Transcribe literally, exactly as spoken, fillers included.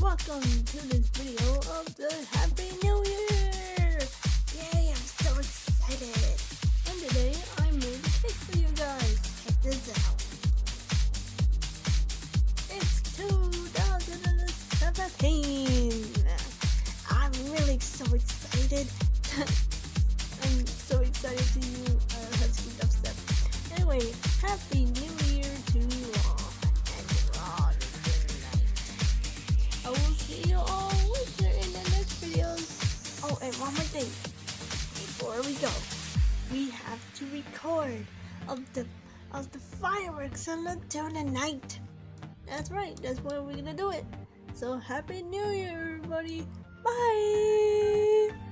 welcome to this video of the Happy New Year! Yay, I'm so excited! And today I made a cake for you guys. Check this out. It's two thousand seventeen! I'm really so excited. I'm so excited to you, uh, Husky Dubstep. Anyway, Happy New Year to you all. And you're all good night. I will see you all later in the next videos. Oh, and one more thing. Before we go, we have to record of the of the fireworks on the tonight. That's right, that's why we're gonna do it. So Happy New Year, everybody. Bye!